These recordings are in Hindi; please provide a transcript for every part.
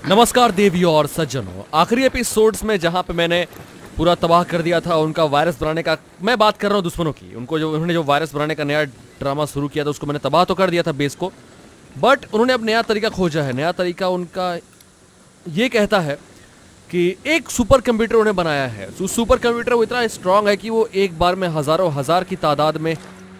नमस्कार देवियों और सज्जनों, आखिरी एपिसोड्स में जहां पे मैंने पूरा तबाह कर दिया था उनका वायरस बनाने का, मैं बात कर रहा हूं दुश्मनों की। उन्होंने जो वायरस बनाने का नया ड्रामा शुरू किया था उसको मैंने तबाह तो कर दिया था बेस को, बट उन्होंने अब नया तरीका खोजा है। नया तरीका उनका ये कहता है कि एक सुपर कंप्यूटर उन्हें बनाया है। सुपर कंप्यूटर वो इतना स्ट्रांग है कि वो एक बार में हजारों हजार की तादाद में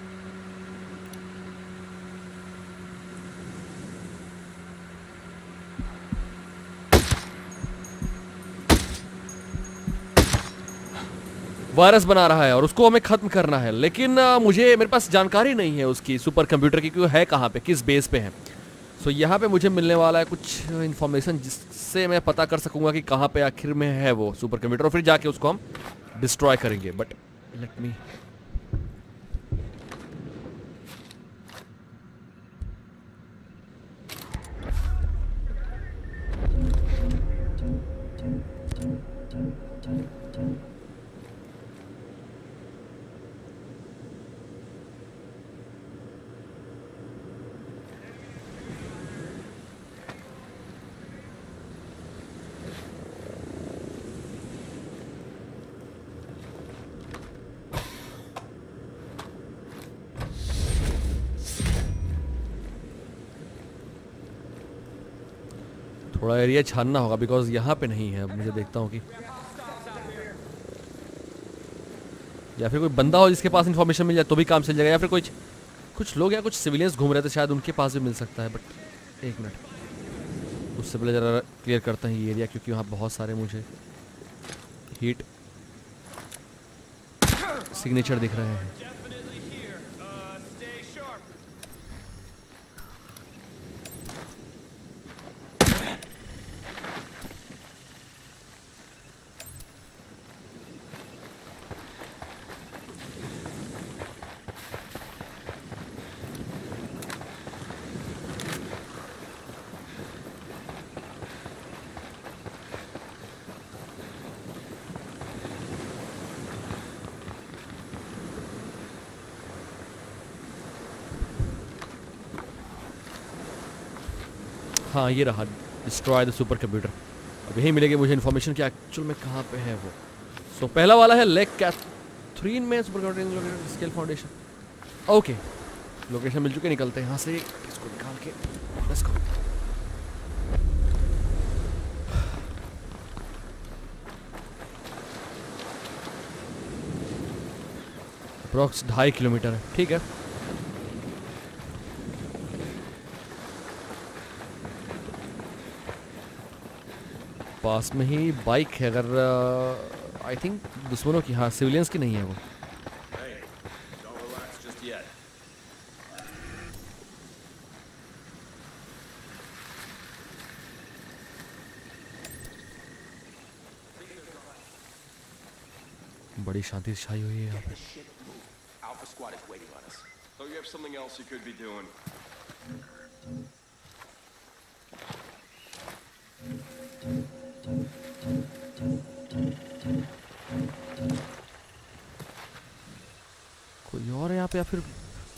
वायरस बना रहा है और उसको हमें खत्म करना है। लेकिन मेरे पास जानकारी नहीं है उसकी सुपर कंप्यूटर की, क्यों है कहाँ पे, किस बेस पे है। सो यहाँ पे मुझे मिलने वाला है कुछ इन्फॉर्मेशन जिससे मैं पता कर सकूंगा कि कहाँ पे आखिर में है वो सुपर कंप्यूटर, और फिर जाके उसको हम डिस्ट्रॉय करेंगे। बट लेट मी थोड़ा एरिया छानना होगा बिकॉज यहाँ पे नहीं है। अब मुझे देखता हूँ कि या फिर कोई बंदा हो जिसके पास इन्फॉर्मेशन मिल जाए तो भी काम चल जाएगा, या फिर कुछ लोग या कुछ सिविलियंस घूम रहे थे शायद उनके पास भी मिल सकता है। बट एक मिनट, उससे पहले ज़रा क्लियर करता हूँ ये एरिया, क्योंकि वहाँ बहुत सारे मुझे हीट सिग्नेचर दिख रहे हैं। हाँ ये रहा, डिस्ट्रॉय द सुपर कंप्यूटर। अब यही मिलेगी मुझे इन्फॉर्मेशन कि एक्चुअल में कहाँ पे है वो। सो पहला वाला है लेक कैथरीन में super computer scale foundation. Okay, location मिल चुके, निकलते हैं यहाँ से इसको निकाल के। Let's go. अप्रॉक्स 2.5 किलोमीटर है, ठीक है। पास में ही बाइक है, अगर आई थिंक दुश्मनों की, हाँ सिविलियंस की नहीं है वो। बड़ी शांति छाई हुई है यहाँ पे। कोई और है यहाँ पे या फिर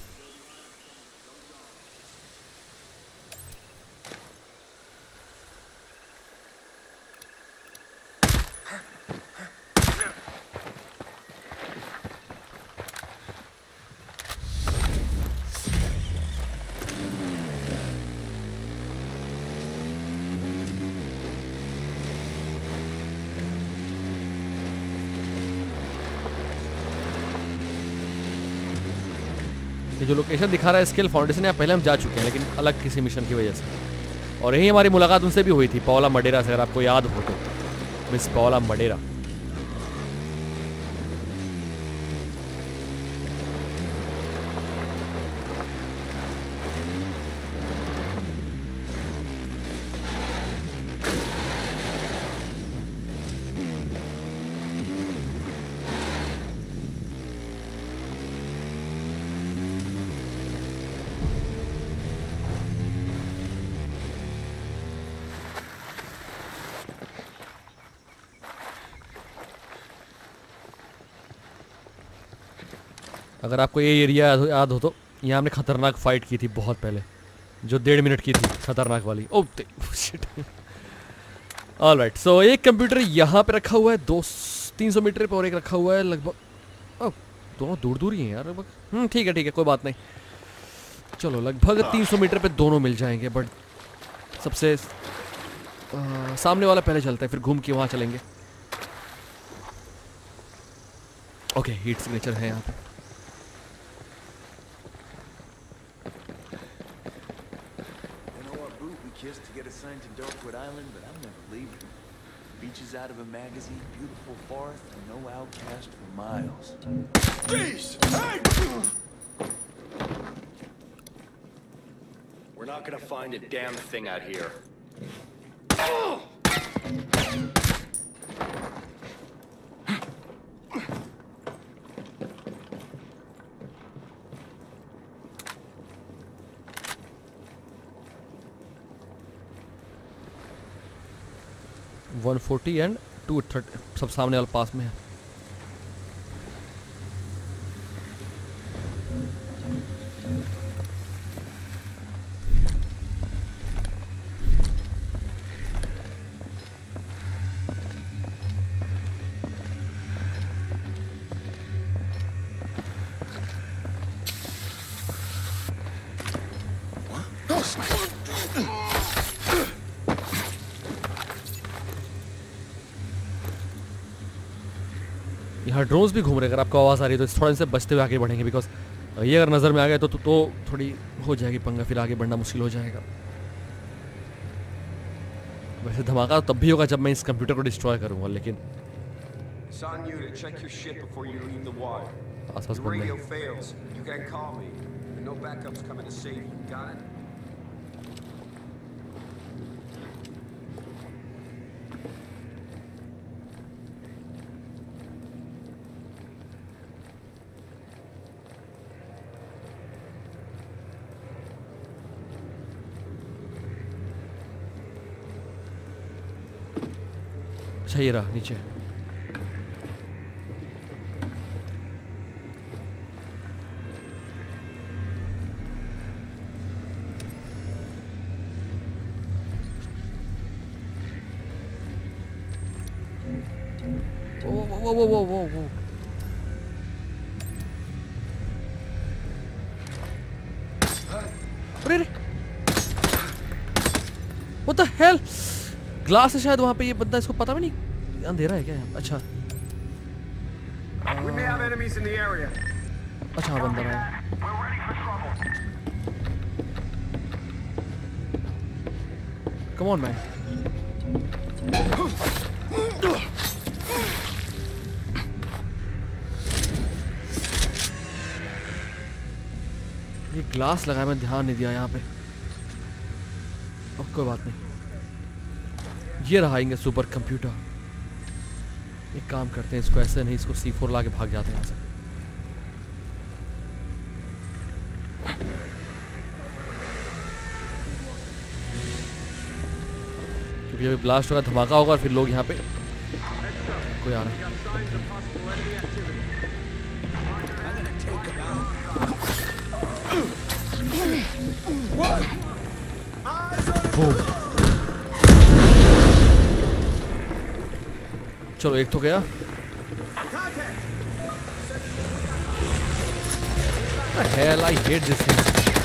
ये जो लोकेशन दिखा रहा है स्केल फाउंडेशन, यहाँ पहले हम जा चुके हैं लेकिन अलग किसी मिशन की वजह से। और यही हमारी मुलाकात उनसे भी हुई थी, पाओला मडेरा से, अगर आपको याद हो तो। Miss Paola Madera. अगर आपको ये एरिया याद हो तो यहाँ हमने खतरनाक फाइट की थी बहुत पहले, जो 1.5 मिनट की थी, खतरनाक वाली। Oh shit. ऑलराइट, सो एक कंप्यूटर यहाँ पे रखा हुआ है 200-300 मीटर पे, और एक रखा हुआ है लगभग, दोनों दूर दूर ही हैं यार लगभग। ठीक है कोई बात नहीं, चलो लगभग 300 मीटर पे दोनों मिल जाएंगे। बट सबसे सामने वाला पहले चलता है, फिर घूम के वहाँ चलेंगे। ओके, हीट सिग्नेचर है यहाँ पे। To get assigned to Darkwood Island, but I'm never leaving. Beaches out of a magazine, beautiful forest, and no outcast for miles. Jeez! Hey! We're not gonna find a damn thing out here. 140 and 230 सब सामने वाला पास में है। यहाँ ड्रोन्स भी घूम रहे हैं, अगर आपको आवाज़ आ रही है तो थोड़ा से बचते हुए आगे बढ़ेंगे, बिकॉज ये अगर नज़र में आ गया तो थोड़ी हो जाएगी पंगा, फिर आगे बढ़ना मुश्किल हो जाएगा। वैसे धमाका तब भी होगा जब मैं इस कंप्यूटर को डिस्ट्रॉय करूँगा, लेकिन आसपास बंदे हैं। अच्छा ये रहा नीचे। वो अरे What the hell? ग्लास है शायद वहाँ पे, ये बंदा, इसको पता भी नहीं अंधेरा है क्या यहाँ? अच्छा अच्छा बंदा है। Come on man. ये ग्लास लगाया, मैं ध्यान नहीं दिया यहाँ पे। कोई बात नहीं, ये रहाएंगे सुपर कंप्यूटर। एक काम करते हैं, इसको ऐसे नहीं, इसको C4 ला के भाग जाते हैं यहाँ से। क्योंकि अभी ब्लास्ट होगा, धमाका होगा और फिर लोग यहाँ पे, कोई आ रहा है। चलो एक तो गया। What the hell, I hate this thing.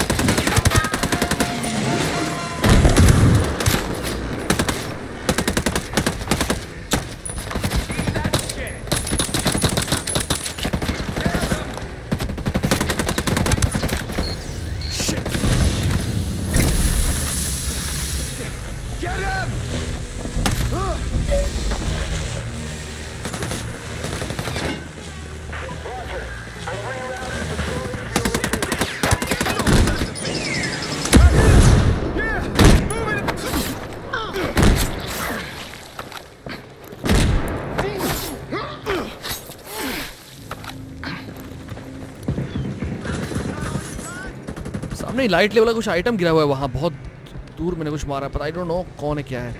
नहीं, लाइट लेवल का कुछ आइटम गिरा हुआ है वहाँ, बहुत दूर मैंने कुछ मारा, पर आई डोंट नो कौन है क्या है,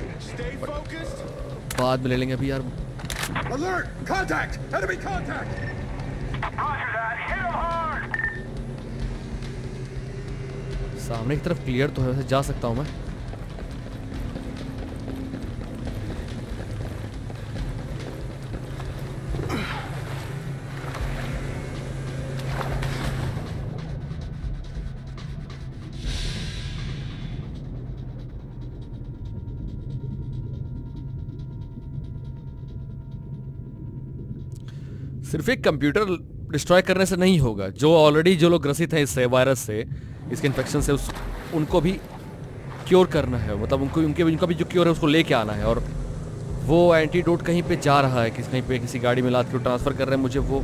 बाद में ले लेंगे अभी यार। सामने की तरफ क्लियर तो है, वैसे जा सकता हूँ मैं। सिर्फ एक कंप्यूटर डिस्ट्रॉय करने से नहीं होगा, जो ऑलरेडी जो लोग ग्रसित हैं इससे, वायरस से, इसके इन्फेक्शन से, उनको भी क्योर करना है। मतलब उनका भी जो क्योर है उसको लेके आना है। और वो एंटीडोट कहीं पे जा रहा है, कहीं पे किसी गाड़ी में लाद के ट्रांसफर कर रहे हैं मुझे वो।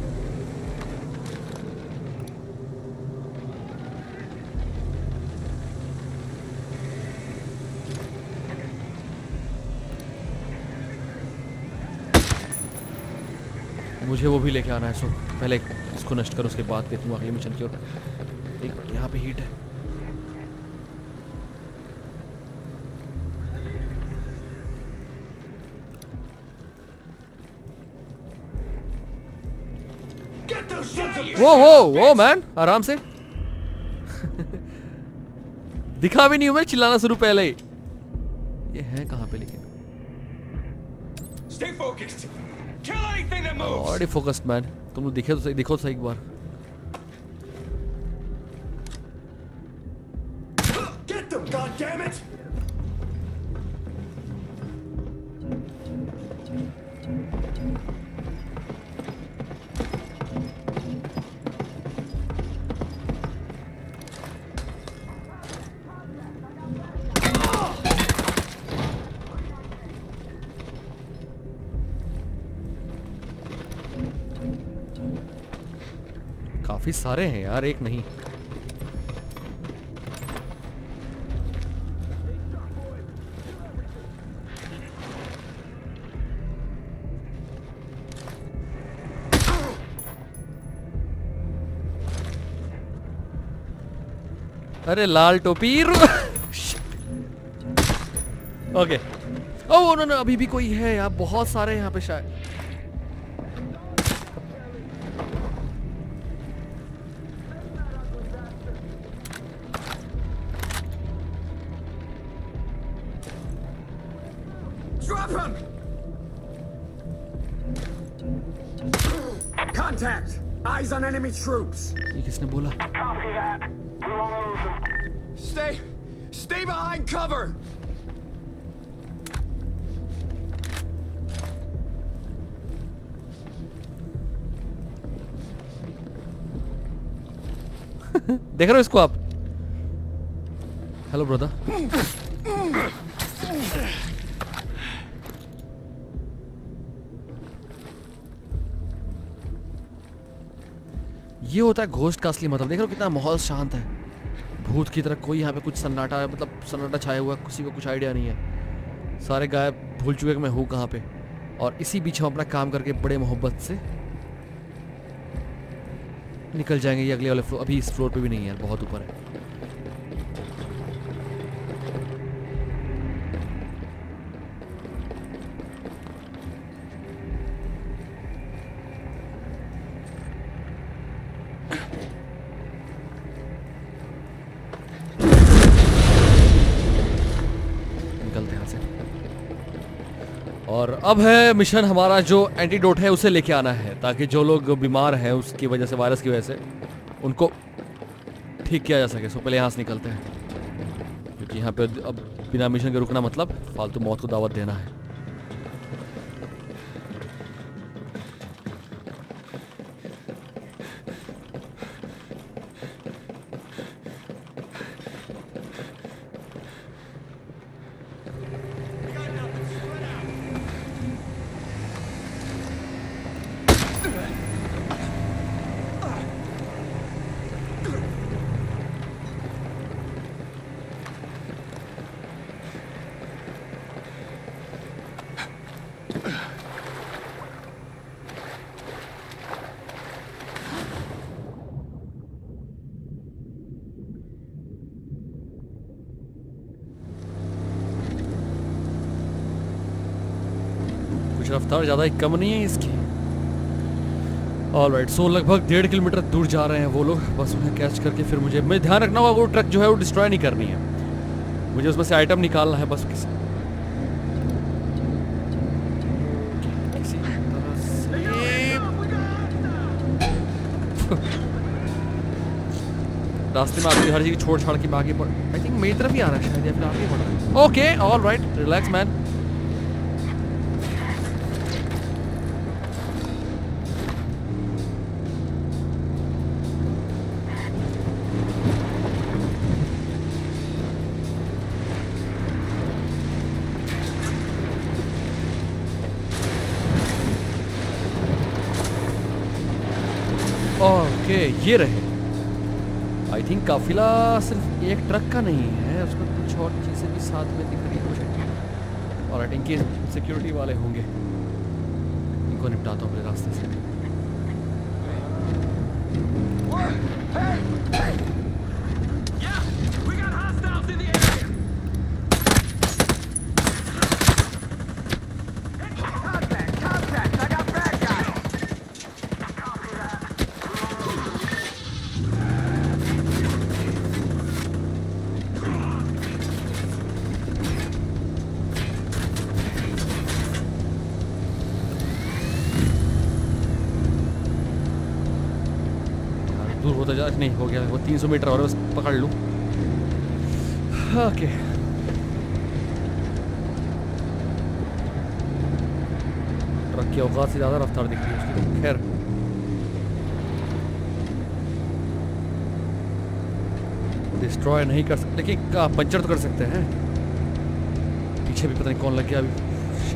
मुझे वो भी लेके आना है। सो पहले इसको नष्ट करो, उसके बाद देखूंगा अगले मिशन की ओर। एक यहाँ पे हीट है। वो मैन आराम से दिखा भी नहीं हूं मैं, चिल्लाना शुरू पहले ही। ये है कहाँ पे लेकिन? Stay focused. Kill anything that moves. Already focused man. तुम लोग दिखे तो सही, दिखो तो सही एक बार। Get them, goddammit! काफी सारे हैं यार, एक नहीं। अरे लाल टोपी ओके। ओह नो नो, अभी भी कोई है यार, बहुत सारे यहाँ पे शायद। Drop him! Contact! Eyes on enemy troops! ये किसने बोला? Copy that. Stay behind cover! देख रहे हो इसको आप? Hello brother. ये होता है घोस्ट का असली मतलब। देख रहे हो कितना माहौल शांत है, भूत की तरह। कोई यहाँ पे कुछ सन्नाटा, मतलब सन्नाटा छाया हुआ है, किसी को कुछ आइडिया नहीं है। सारे गायब, भूल चुके कि मैं हूँ कहाँ पे। और इसी बीच हम अपना काम करके बड़े मोहब्बत से निकल जाएंगे। ये अगले वाले फ्लोर, अभी इस फ्लोर पे भी नहीं है, बहुत ऊपर है। निकलते हैं यहाँ से। और अब है मिशन हमारा, जो एंटीडोट है उसे लेके आना है, ताकि जो लोग बीमार हैं उसकी वजह से, वायरस की वजह से, उनको ठीक किया जा सके। सो पहले यहाँ से निकलते हैं, क्योंकि यहाँ पे अब बिना मिशन के रुकना मतलब फालतू मौत को दावत देना है। कुछ रफ्तार ज़्यादा ही कम नहीं है इसकी। ऑलराइट, सो लगभग 1.5 किलोमीटर दूर जा रहे हैं वो लोग। बस उन्हें कैच करके फिर मुझे ध्यान रखना होगा, वो ट्रक जो है वो डिस्ट्रॉय नहीं करनी है मुझे, उसमें से आइटम निकालना है बस किसी तरह से। रास्ते में आपकी हर चीज़ छोड़ छाड़ के आगे बढ़, आई थिंक मेरी तरफ ही आ रहा है शायद, या फिर आगे बढ़ रहा है। Okay alright, relax man. ये रहे। आई थिंक काफिला सिर्फ एक ट्रक का नहीं है, उसमें कुछ और चीज़ें भी साथ में दिख रही है मुझे। और आई थिंक ये सिक्योरिटी वाले होंगे, इनको निपटाता हूँ अपने रास्ते से। दूर होता जा, नहीं हो गया वो 300 मीटर और बस पकड़ लूँ। ओके ट्रक की औकात से ज़्यादा रफ्तार दिख रही है उसकी। खैर डिस्ट्रॉय नहीं कर सकते, लेकिन पंचर तो कर सकते हैं। पीछे भी पता नहीं कौन लग गया अभी।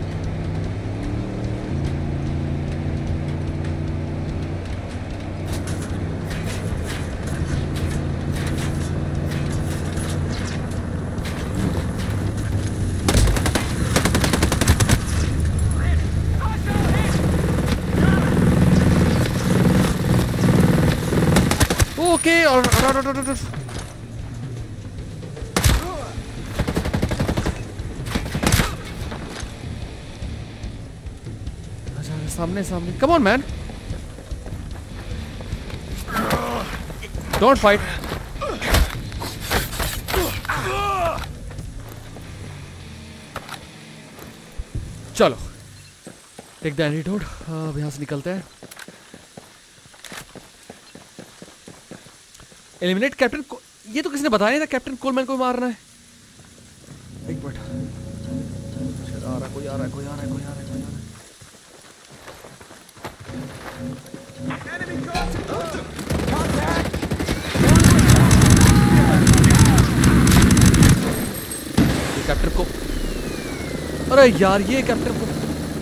ओके और सामने सामने, come on man, don't fight. चलो टेक द एंटीडोट, अब यहां से निकलते हैं। एलिमिनेट कैप्टन को, ये तो किसी ने बताया नहीं था कैप्टन कोलमैन को मारना है। एक मिनट, आ रहा कोई, आ रहा है कोई, आ रहा है कोई, आ रहा है कोई, आ रहा है। ये कैप्टन को, अरे यार ये कैप्टन को,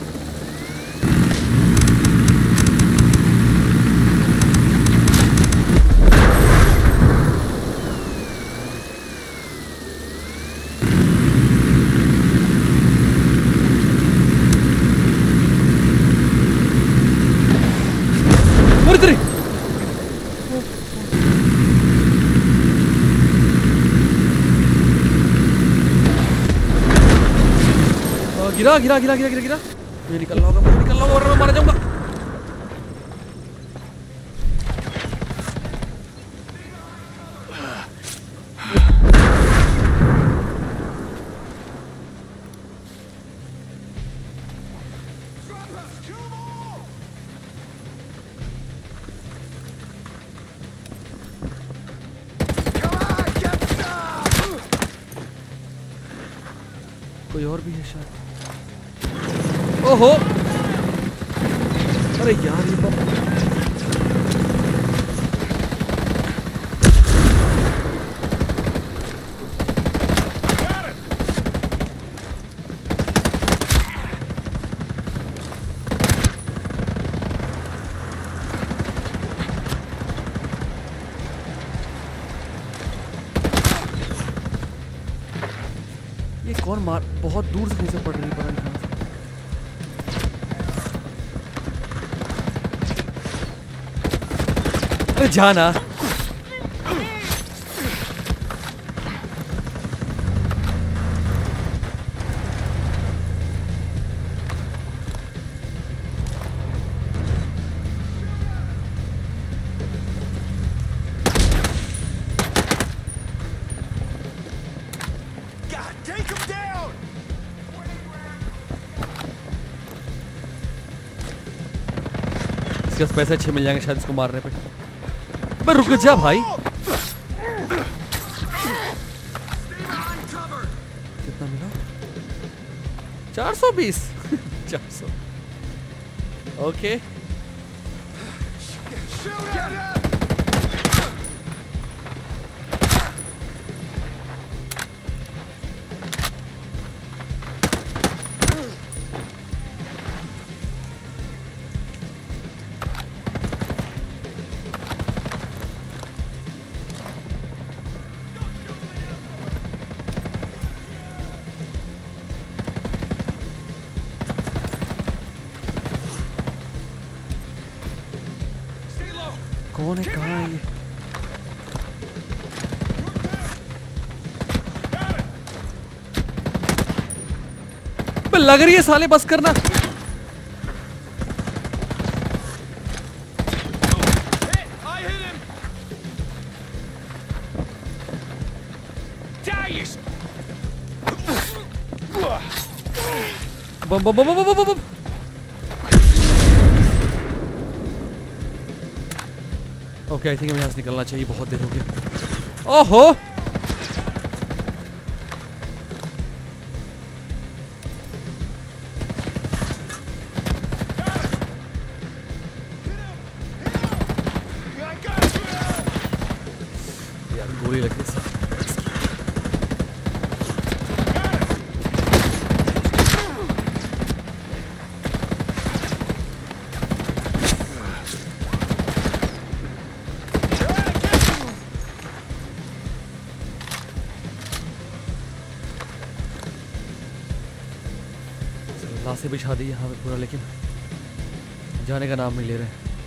गिरा गिरा गिरा गिरा गिरा गिरा। मुझे निकलना होगा, मुझे निकलना होगा वरना मैं मारा जाऊंगा। कोई और भी है शायद। ओहो अरे यार ये तो ये कौन मार, बहुत दूर से कैसे पड़ रही है। अरे जाना, इसके पास पैसे अच्छे मिल जाएंगे शायद इसको मारने पे। पर रुक जा भाई, कितना मिला? 420 400। ओके जाने कहाँ है ये। लग रही है साले, बस करना। बम बम बम बम बम बम। ओके, आई थिंक हमें यहाँ से निकलना चाहिए, बहुत देर हो गई। ओहो, यार गोली लग गई। से बिछा दी यहाँ पे पूरा, लेकिन जाने का नाम नहीं ले रहे।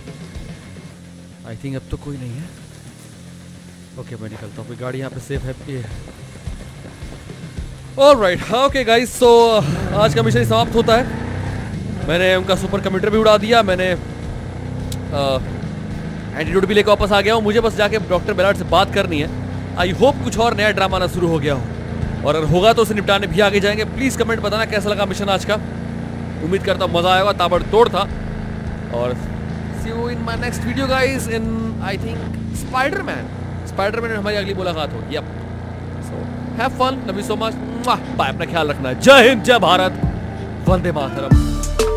आई थिंक अब तो कोई नहीं है। ओके, मैं निकलता हूँ, गाड़ी यहाँ पे सेफ है। ऑलराइट, ओके गाइस, सो आज का मिशन समाप्त होता है। मैंने उनका सुपर कंप्यूटर भी उड़ा दिया, मैंने एंटीडोट भी लेकर वापस आ गया हूँ। मुझे बस जाके डॉक्टर बेलार्ड से बात करनी है। आई होप कुछ और नया ड्रामा ना शुरू हो गया हो, और अगर होगा तो उसे निपटाने भी आगे जाएंगे। प्लीज कमेंट बताना कैसा लगा मिशन आज का। उम्मीद करता हूँ मजा आएगा, ताबड़तोड़ था। और see you in my next video guys, in I think Spiderman में हमारी अगली मुलाकात होगी। Yup, so have fun, love you so much, bye. अपना ख्याल रखना। जय हिंद, जय भारत, वंदे मातरम।